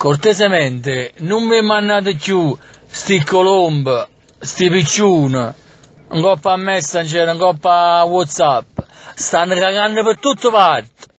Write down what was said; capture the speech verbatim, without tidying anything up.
cortesemente non mi mandate più sti colomb, sti picciuni, un coppa a Messenger, un coppa a WhatsApp, stanno cagando per tutte parti.